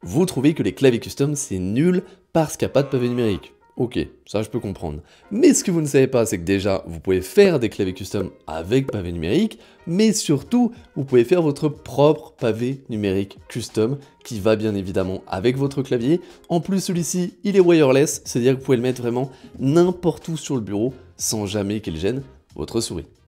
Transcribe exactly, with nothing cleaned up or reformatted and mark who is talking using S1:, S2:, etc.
S1: Vous trouvez que les claviers custom c'est nul parce qu'il n'y a pas de pavé numérique. Ok, ça je peux comprendre. Mais ce que vous ne savez pas, c'est que déjà, vous pouvez faire des claviers custom avec pavé numérique, mais surtout, vous pouvez faire votre propre pavé numérique custom qui va bien évidemment avec votre clavier. En plus, celui-ci, il est wireless, c'est-à-dire que vous pouvez le mettre vraiment n'importe où sur le bureau sans jamais qu'il gêne votre souris.